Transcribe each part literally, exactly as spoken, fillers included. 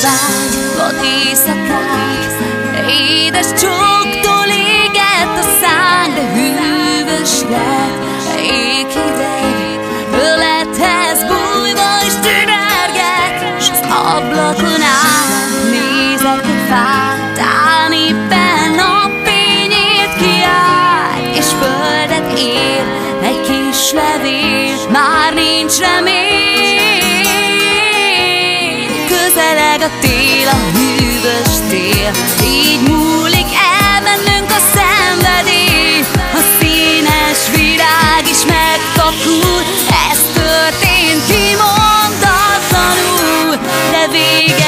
vágy, vad éjszakát, édes csóktól égett a szánk, de hűvös lett, éghideg, ölethez bújva is tünerget, s az ablakon át nézek egy fát, tán éppen napfényét kiáll, és földet ér egy kis levél, már nincs remény. Közeleg a tél, a hűvös tél, így múlik el bennünk a szenvedély. A színes virág is megfakul, ez történt kimondatlanul, de vége.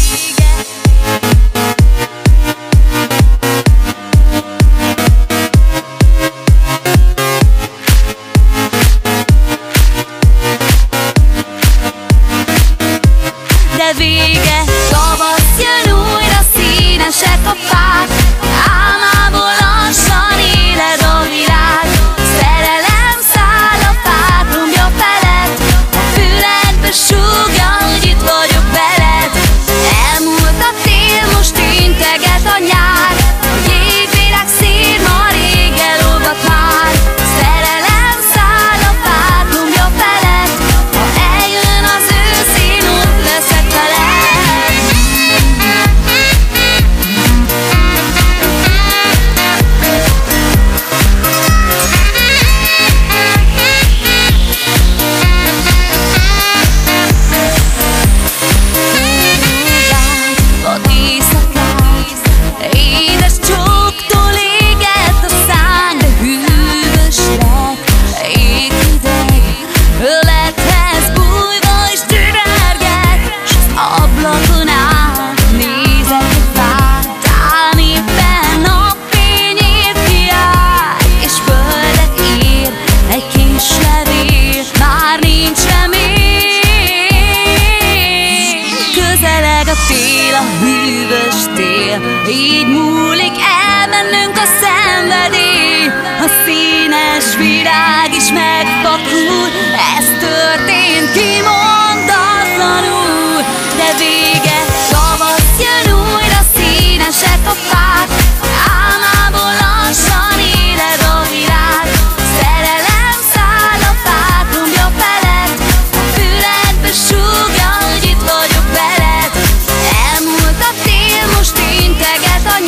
De vége, tavasz jön újra, színesek a fák, álmából lassan éled a világ. Szerelem száll a fák lombja felett, a füledbe súgja, hogy itt vagyok veled. Elmúlt a tél, most integet a nyár, a jégvirág szír ma rég elolvadt már. Szerelem száll a fák lombja felett, ha eljön az ősz, én ott leszek veled. Vad éjszakát, édes csóktól égett a szánk, de hűvös lett, éghideg, ölethez bújva is tünerget, s az ablakon át nézek egy fát, tán éppen napfényét kiáll, és földet ér egy kis levél, már nincs remény. Közeleg a tél, a hűvös tél, így múlik el bennünk a szenvedély. A színes virág is megfakul, ez történt kimondatlanul, de vége, tavasz jön újra, színesek a fák, álmából lassan éled a világ. Szerelem száll a fák lombja felett, a füledbe súgja, hogy itt vagyok veled. Elmúlt a tél, most integet a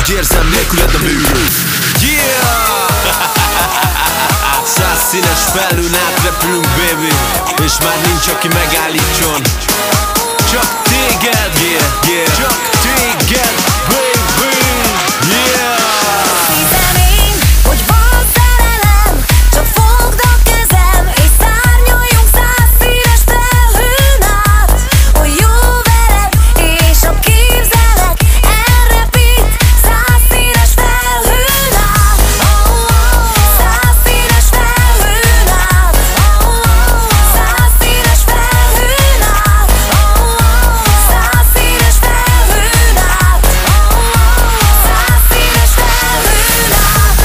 úgy érzem, nélküled a bűrő. Yeah! Száz színes felhőn átrepülünk, baby, és már nincs, aki megállítson. Csak téged, yeah, yeah. Csak téged, baby, yeah. Hiszem én, hogy van szerelem, csak fogd a kezem, és szárnyaljunk száz színes felhőn át. Hogy jó veled, és a képzelek elrepít száz színes felhőn át. Száz színes felhőn át. Száz színes felhőn át. Száz színes felhőn át. Száz színes felhőn át.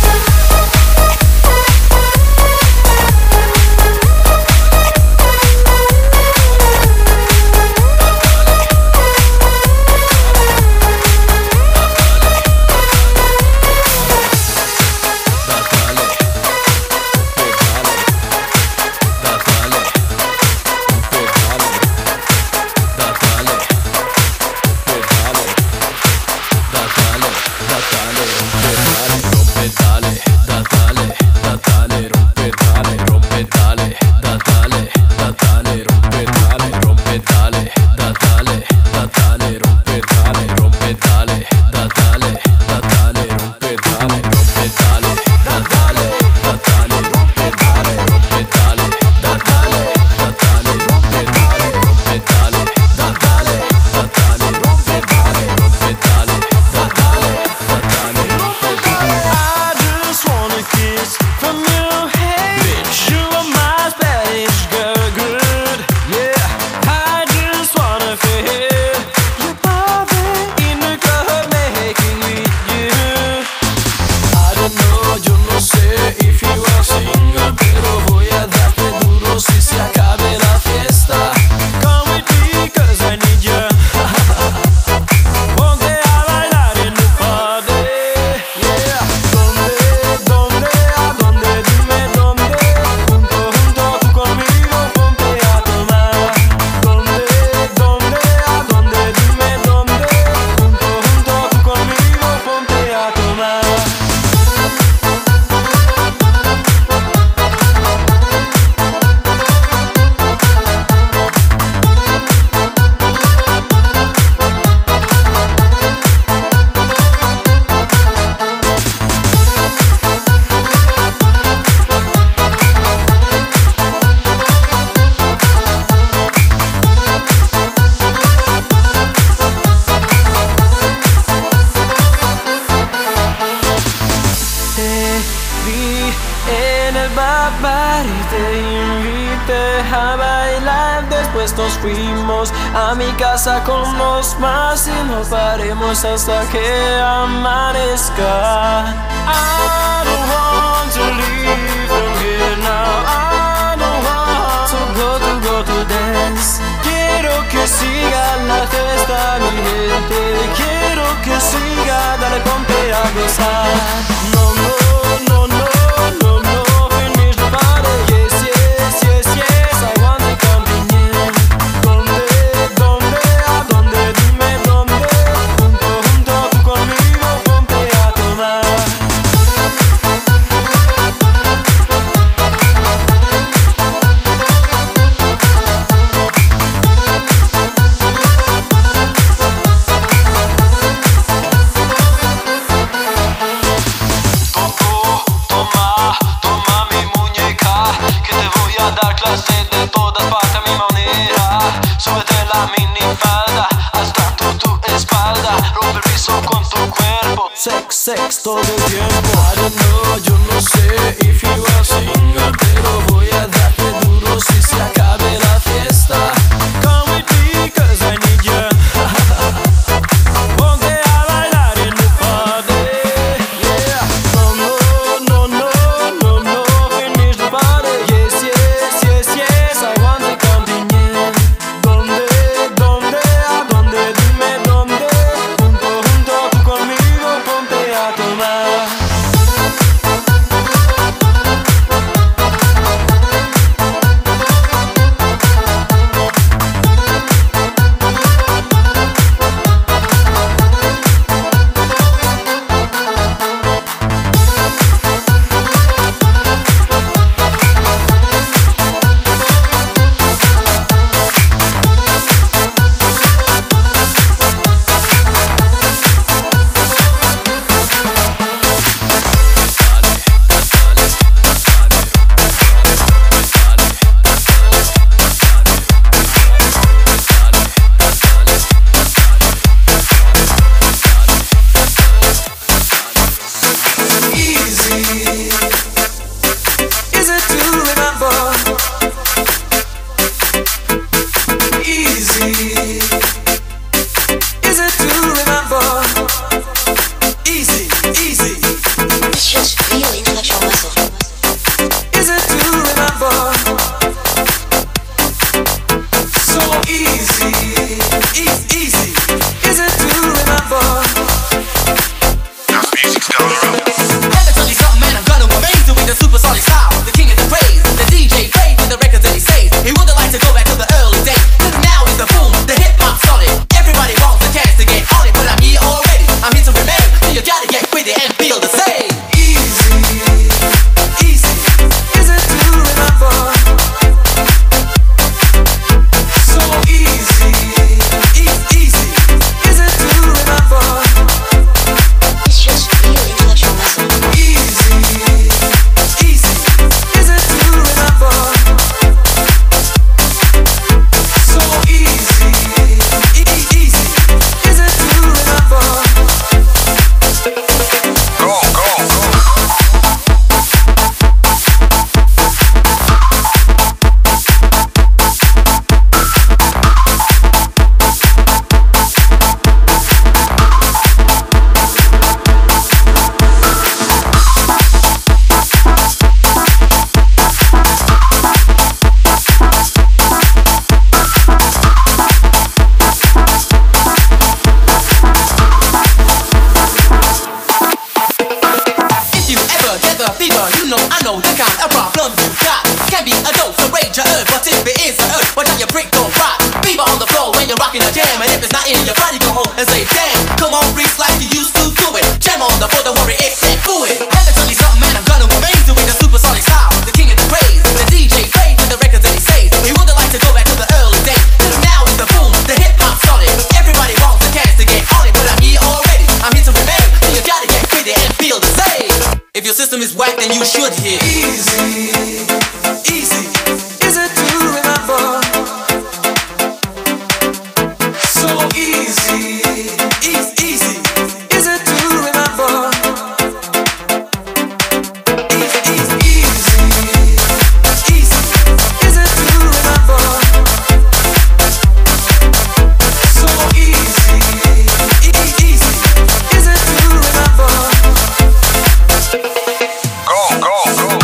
Nos fuimos a mi casa con los más y no paremos hasta que amanezca. I don't want to leave from here now. I don't want to go to go to dance. Quiero que siga la fiesta, mi gente. Quiero que siga, dale ponte a gozar. No, no, no, no, no, no, finish the party. Yes, yes, yes, yes, I want to continue. De todas partes a mi manera. Súbete la minifalda hasta tu, tu espalda. Rompe el piso con tu cuerpo. Sex, sex todo el tiempo. I don't know, yo no sé if you are single, pero voy a darte duro si se acabe la fiesta. Come with me, cause I need you. Ponte a bailar en el party. Yeah. No, no, no, no, no, no, finish the party. Yes, yes, yes, yes, I want to continue. ¿Dónde, dónde, a dónde? Dime dónde. Junto, junto, tú conmigo, ponte a tomar. know the kind of problem you got. Can be a dose, a rage, a urge, but if it is a urge, watch out your brick don't rock. Fever on the floor when you're rocking a jam, and if it's not in your body, go home and say damn. Come on, freaks like you used to do it. Jam on the floor, don't worry, it's that fluid. Let me tell you something, man, I'm gonna amaze you with the supersonic style, the king of the craze, the D J plays with the records that he says. He wouldn't like to go back to the early days. Cause now is the boom, the hip hop started. Everybody wants a chance to get on it, but I'm here already. I'm here to remain, so you gotta get with it and feel the same. If your system is whack, then you should hear easy, easy. Is it to remember? So easy, easy, easy. Is it to remember? Easy, easy, easy, easy. Is it to remember? So easy, easy, easy. Is it to remember? Go, go, go.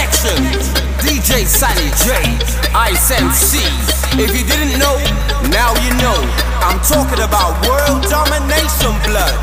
selection. D J Sunny J, Ice M C. If you didn't know, now you know. I'm talking about world domination blood.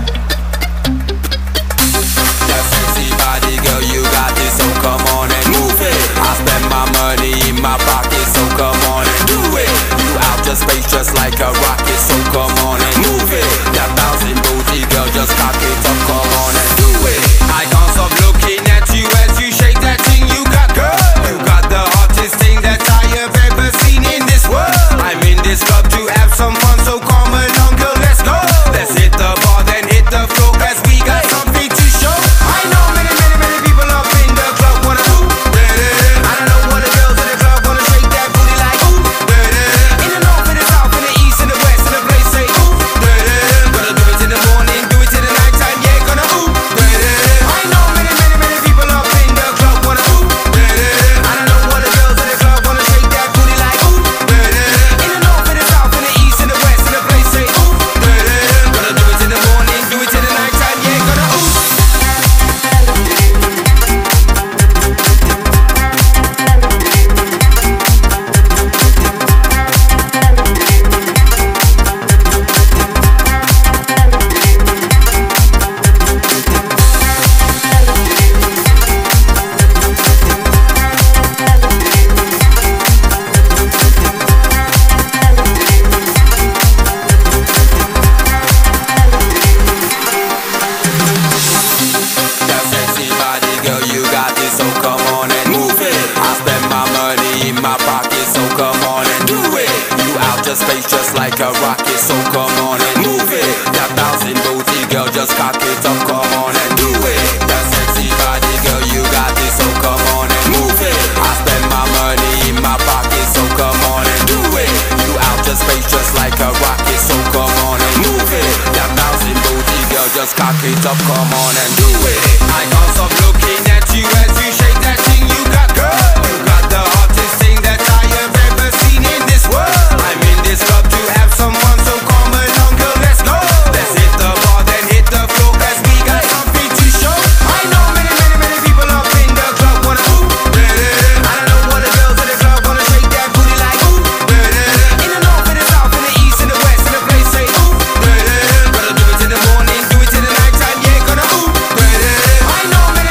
That sexy body, girl, you got this, so come on and move it. I spend my money in my pocket, so come on and do it. You out your space just like a rocket, so come on and move it. That bouncing booty, girl, just cock it up, come on and do it. I can't stop looking at you as you shake that thing you got, girl. You got the hottest thing that I have ever seen in this world. I'm in this club to have some fun, so come along, girl, let's go. Let's hit the bar, then hit the floor, cause we got something to show. I know many, many, many people up in the club wanna ooh, da-da. I don't know what the girls in the club wanna shake that booty like ooh, da-da. In the north, in the south, in the east, in the west, in the place say ooh, da-da. Gonna do it in the morning, do it in the nighttime, yeah, gonna ooh, da-da. I know many, many, many people up in the club wanna ooh, da-da. I don't know what the girls in the club wanna shake that booty like ooh, da-da. In the north, in the south, in the east, in the west, in the place say ooh, da-da. Gonna do it in the morning, do it in the nighttime, yeah, gonna ooh. That sexy body, girl, you got this, so come on and move it. I spend my money in my pocket, so come on and do it. You out your space just like a rocket, so come on and move it. That bouncing booty, girl, just cock it up, come on and do it. That sexy body, girl, you got this, so come on and move it. I spend my money in my pocket, so come on and do it. You out your space just like a rocket, so come on and move it. That bouncing booty, girl, just cock it up, come on and do it. I can't stop looking at you as you shake that thing you got, girl. You got the hottest thing that I have ever seen in this world. I'm in this club to have some fun, so come along, girl, let's go. Let's hit the bar, then hit the floor, cause we got something to show. I know many, many, many people up in the club wanna ooh, da-da. I don't know what the girls in the club wanna shake that booty like ooh, da-da. In the north, in the south, in the east, in the west, in the place say ooh, da-da. Gonna do it in the morning, do it in the nighttime, yeah, gonna ooh, da-da. I know many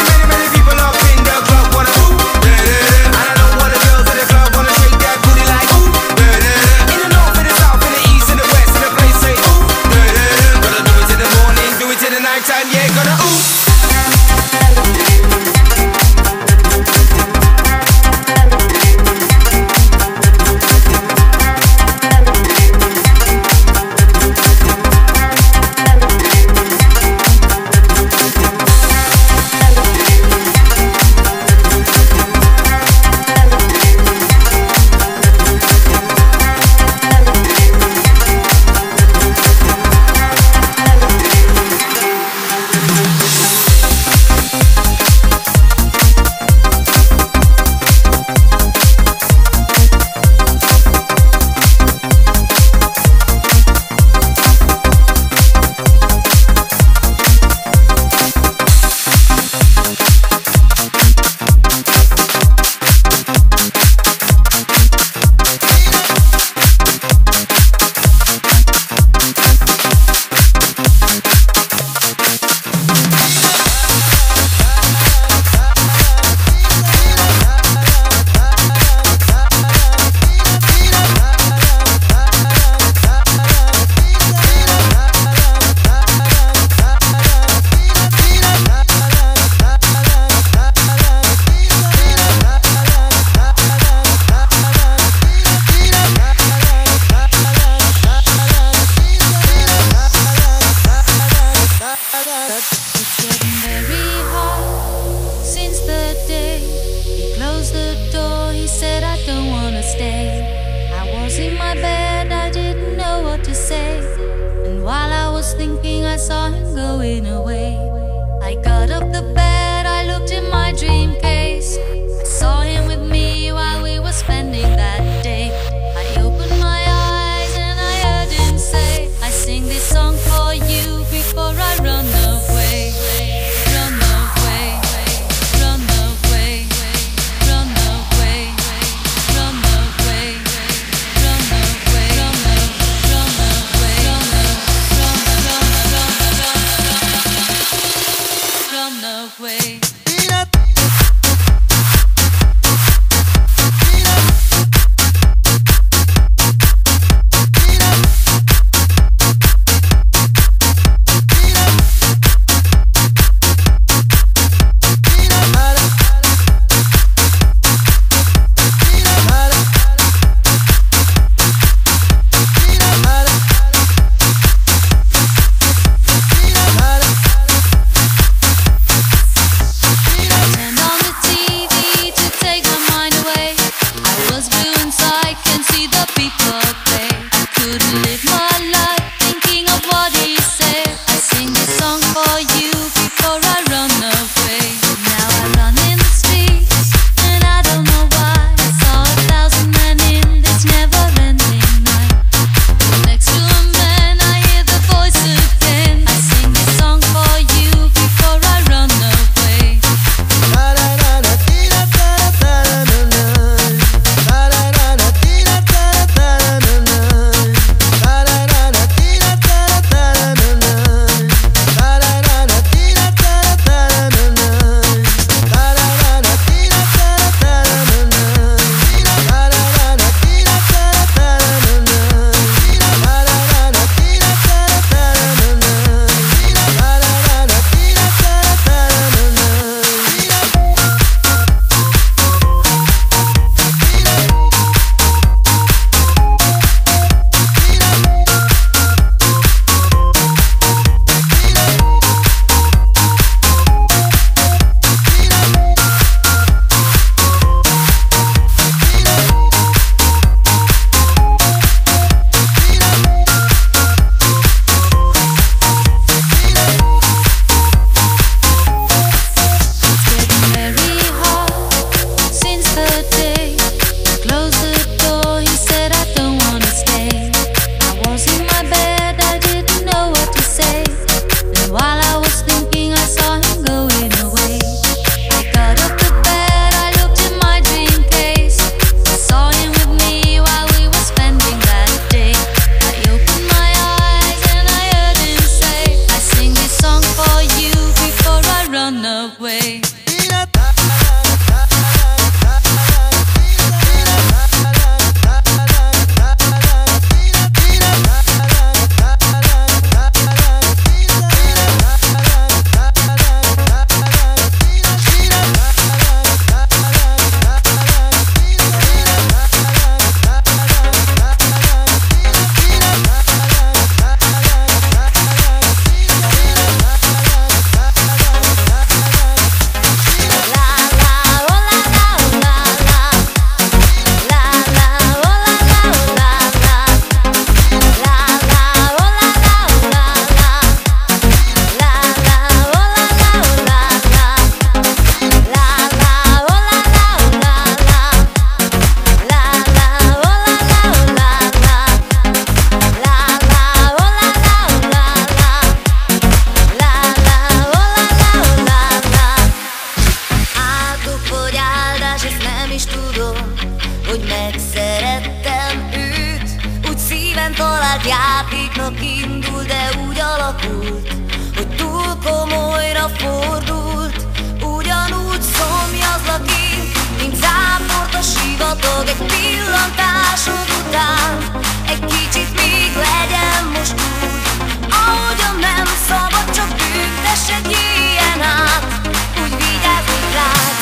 vált játéknak indul, de úgy alakult, hogy túl komolyra fordult. Ugyanúgy szomjazlak én, mint záport a sivatag egy pillantásod után. Egy kicsit még legyen most úgy, ahogyan nem szabad, csak büntess egy ilyen át. Úgy vigyázzik rád,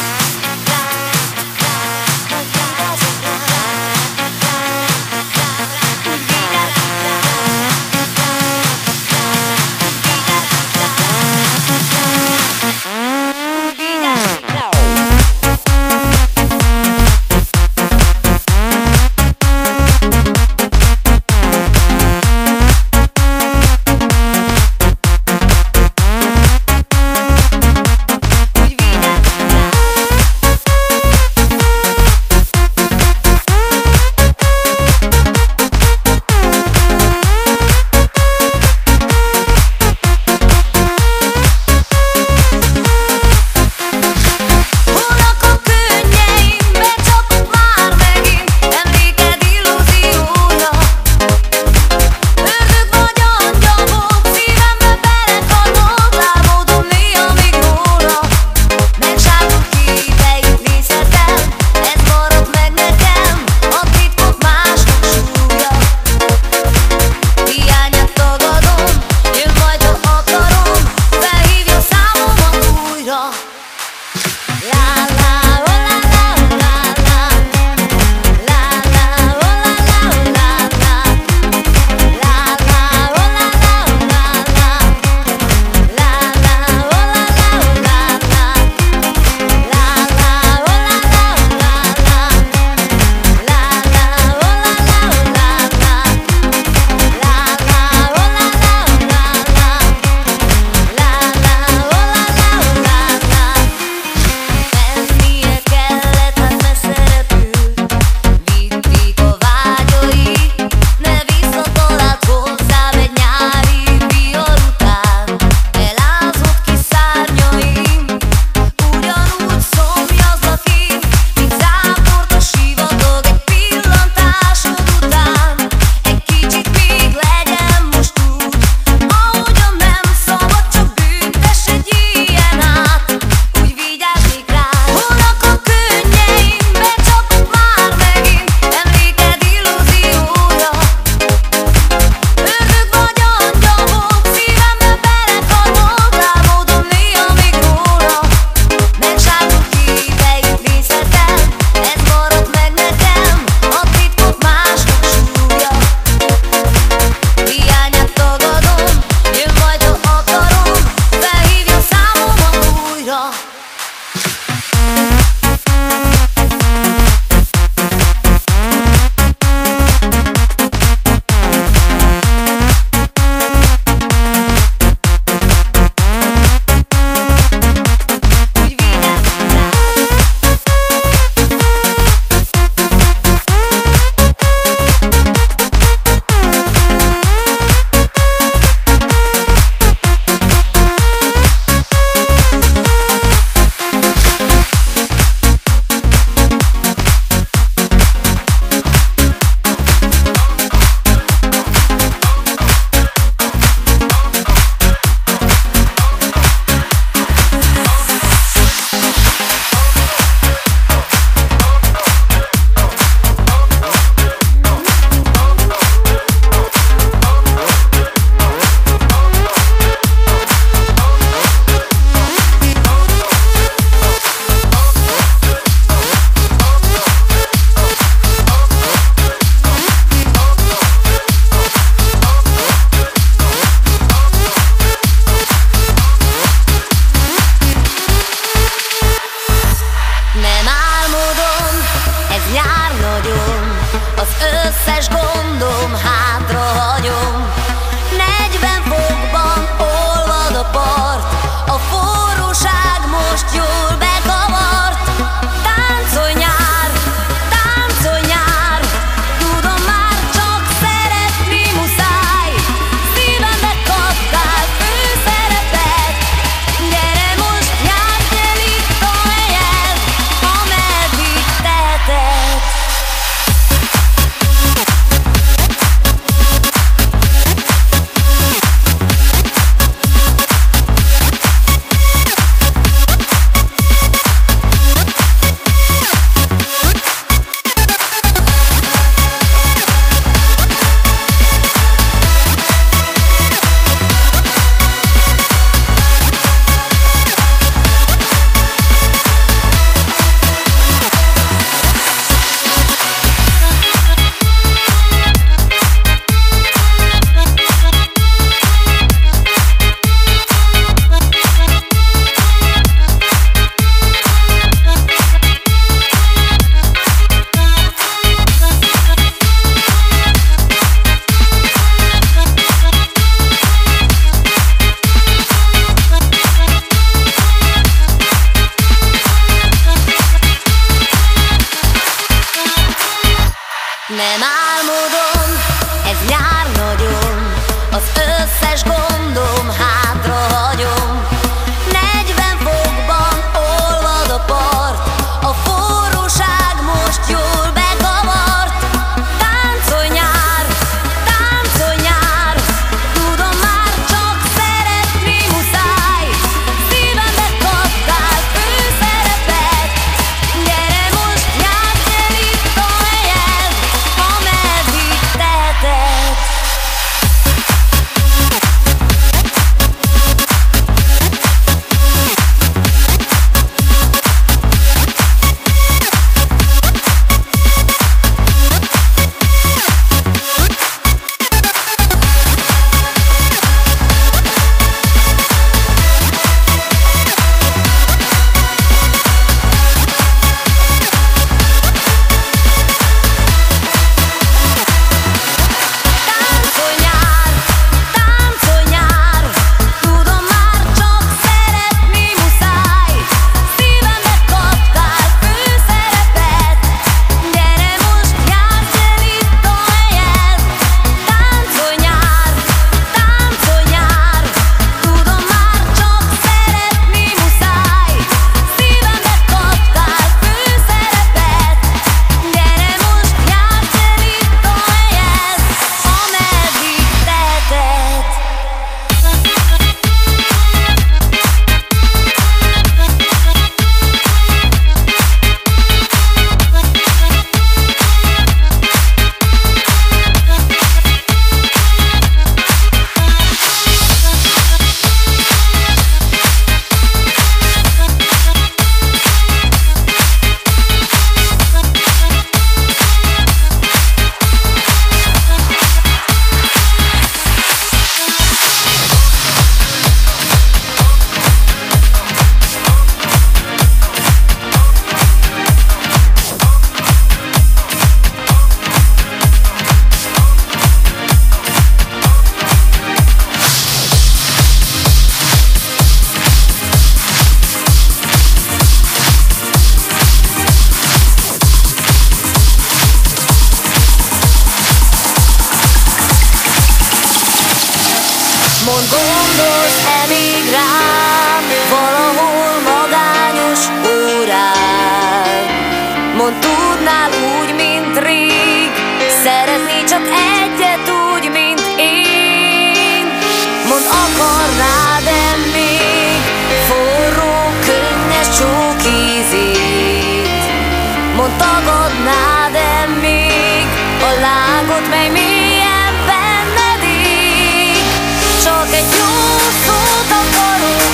Mondd, gondolsz-e még rám, valahol magányos órán? Mondd, tudnál úgy, mint rég, szeretni csak egyet úgy, mint én. Mondd, akarnád-e még forró, könnyes csókízét? Mondd, tagadnád-e még a lángot, mely mélyen benned ég? Csak egy jó szót akarok,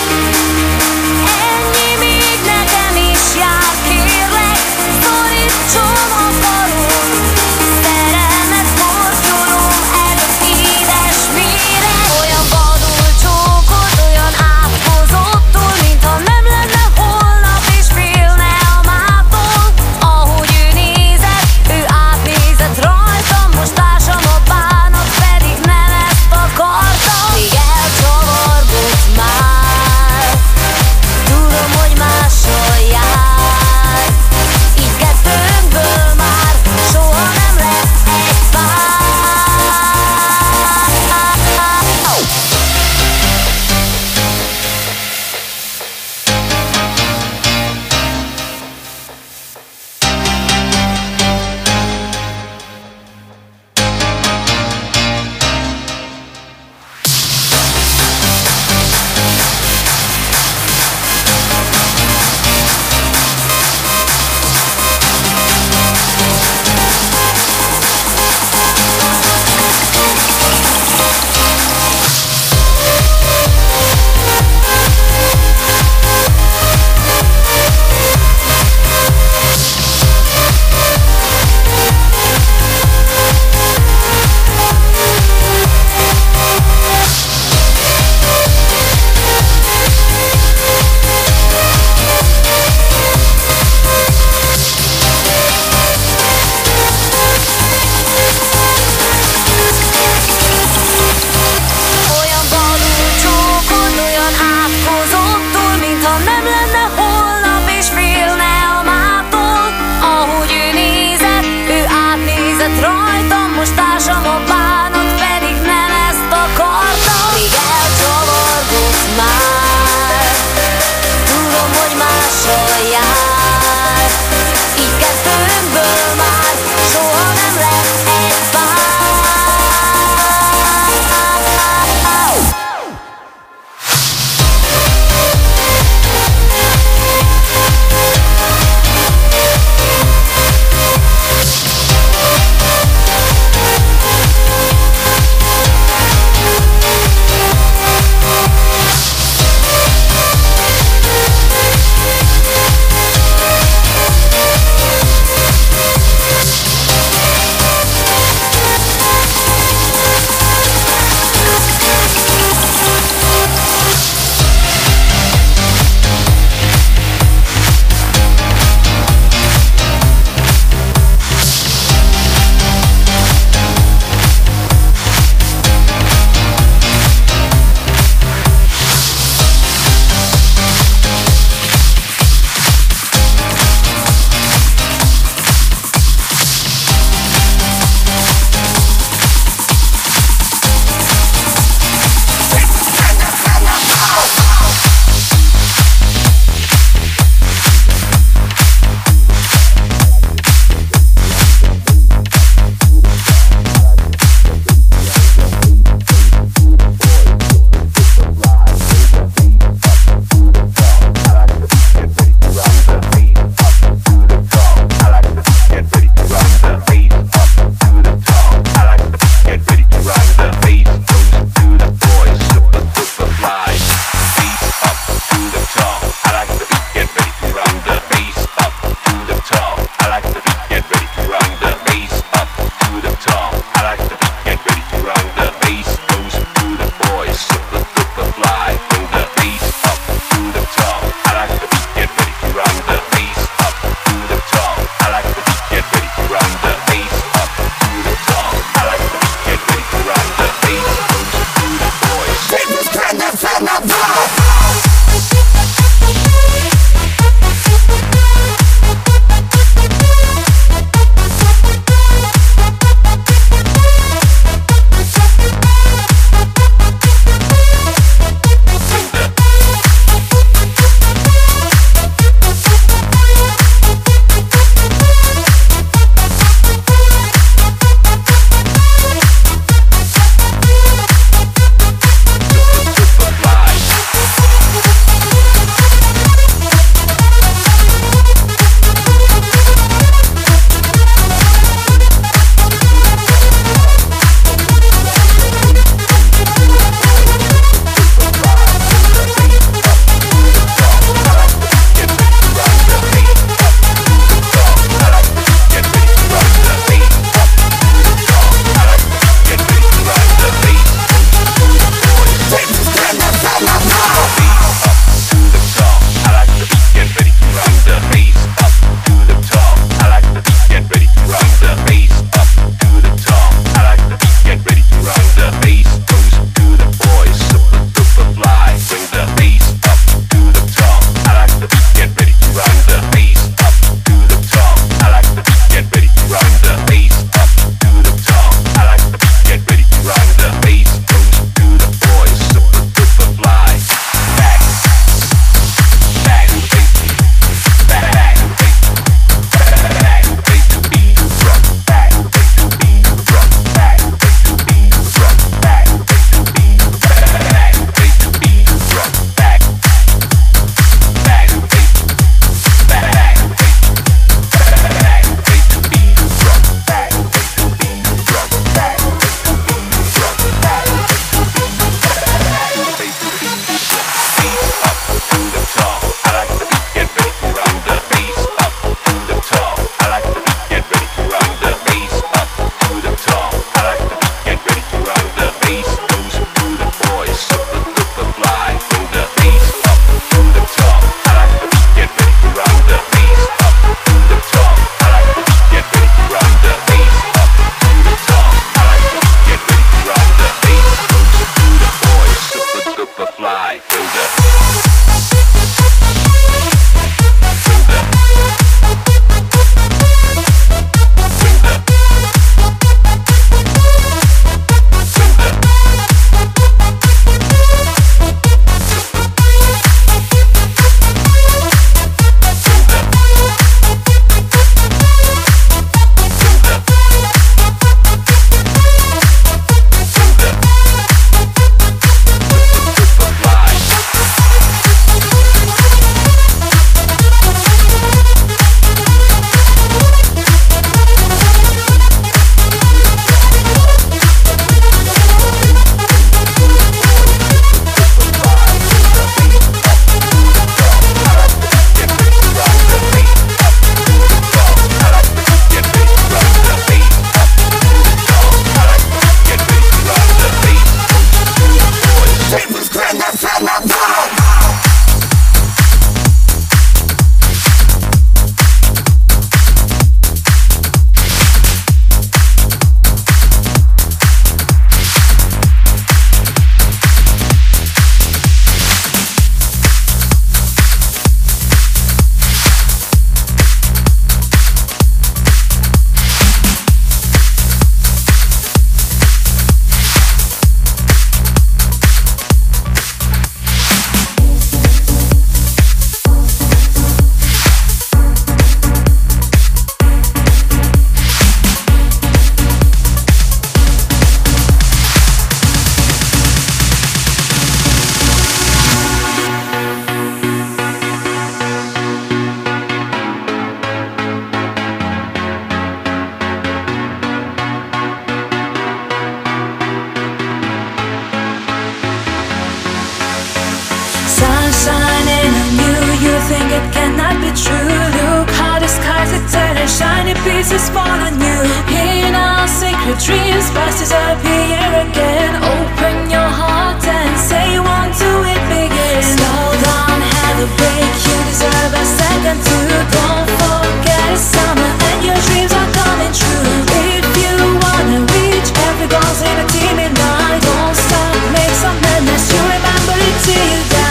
ennyi még nekem is jár. Kérlek, szorítson a karod, szerelmet kortyolom előtt édes méreg. Olyan vadul csókod, olyan átkozottul, mintha nem lenne holnap és félne a mától. Ahogy ő nézett, ő átnézett rajtam, most társam a bánat, pedig nem ezt akartam. Még elcsavargott már, tudom, hogy mással jár, így kettőnkből már soha nem lesz egy pár. Olyan vadul csókod, olyan átkozottul, mintha nem lenne holnap és félne a mától. Ahogy ő nézett, ő átnézett rajtam, most társam a bánat, pedig nem ezt akartam. Még elcsavargott már, tudom, hogy mással jár, így kettőnkből már soha nem lesz egy pár. it cannot be true. Look how the skies are turning, shiny pieces fall on you. In our secret dreams, past disappear again. Open your heart and say you want to it begin. Slow down, have a break, you deserve a second to. Don't forget it's summer and your dreams are coming true. If you wanna reach every goal's in a team in mind, don't stop, make some madness, you remember it till you die.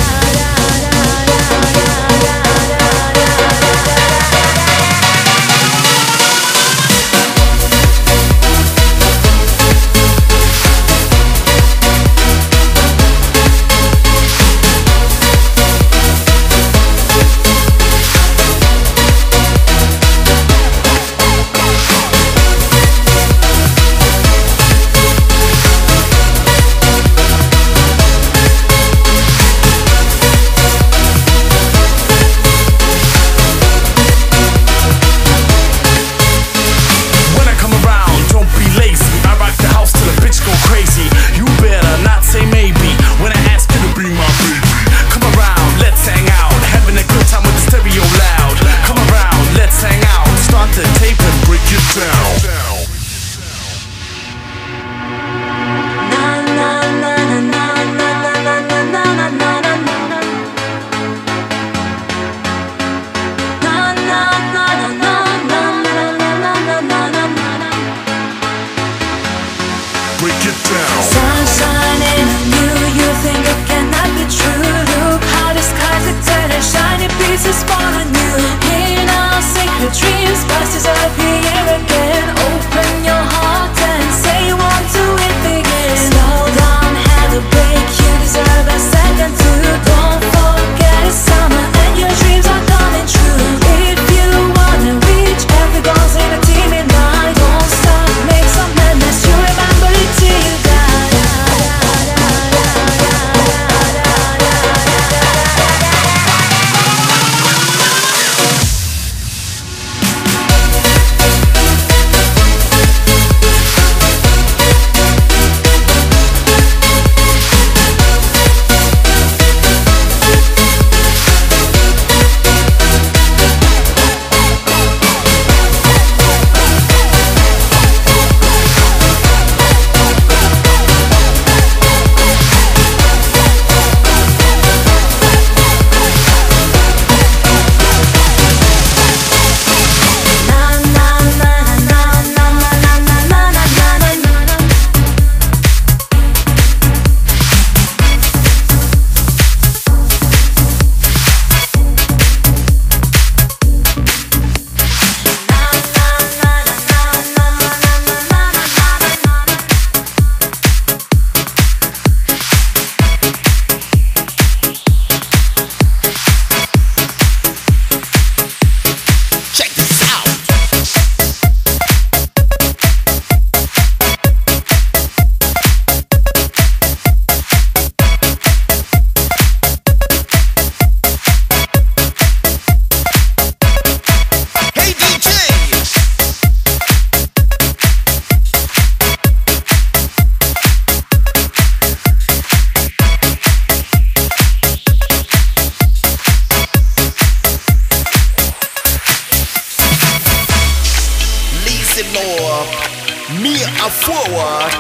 Forward,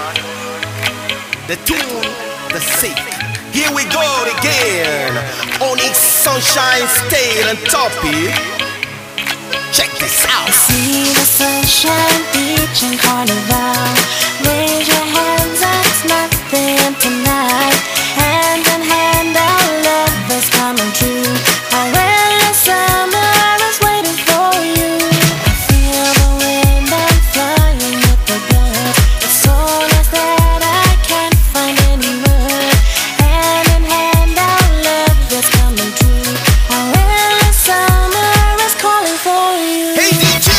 the tune, the sick. Here we go again. Onyx Sunshine Stale and Toppy. Check this out. See the sunshine, beach and carnival. Raise your hands up, it's nothing tonight. Hand in hand, our love is coming true. Already summer, I was waiting for you. I feel the wind, I'm flying with the blood. It's so nice that I can't find any word. Hand in hand, our love is coming true. Already summer, I was calling for you. Hey D J!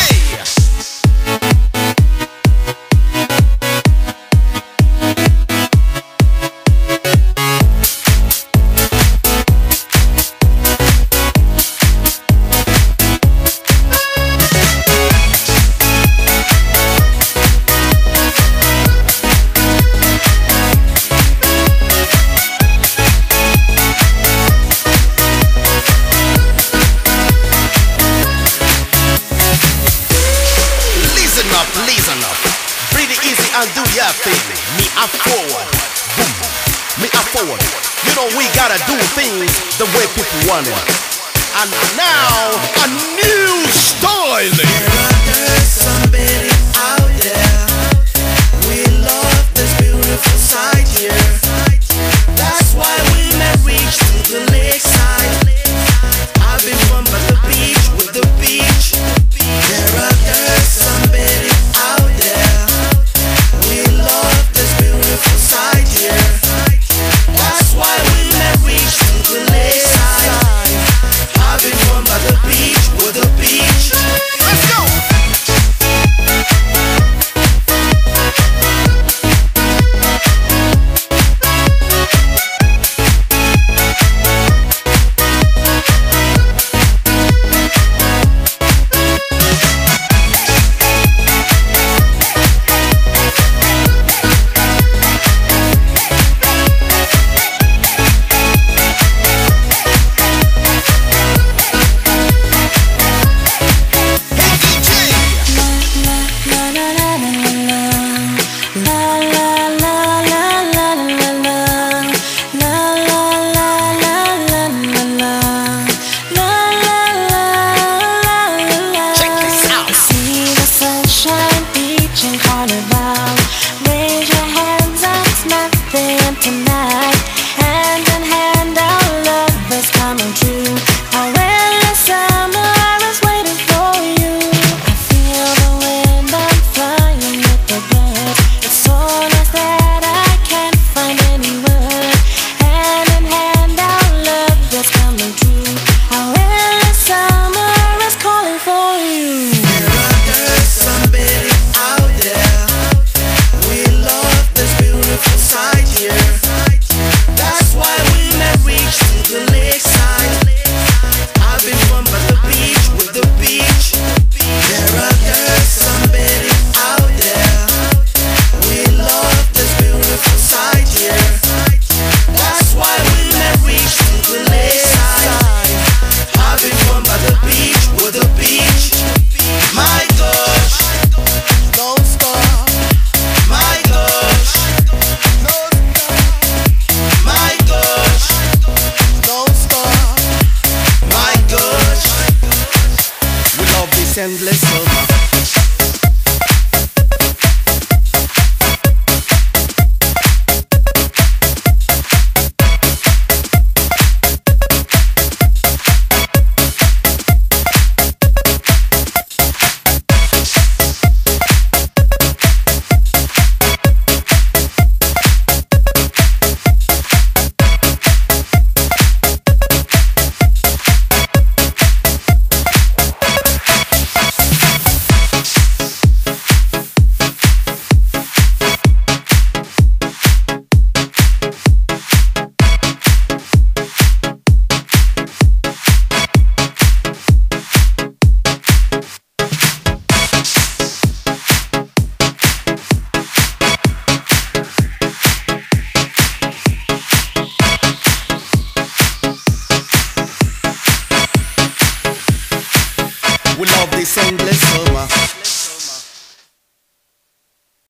me afford. You know we gotta do things the way people want it. And now a new style. There's somebody out there. We love this beautiful side here. That's why we may reach to the lakeside. I've been fun by the beach with the beach. There are there's somebody out there. We love this beautiful side here. That's why we may reach to the lakeside. Having fun by the beach with the beach. Let's go. Endless summer. We love this endless summer.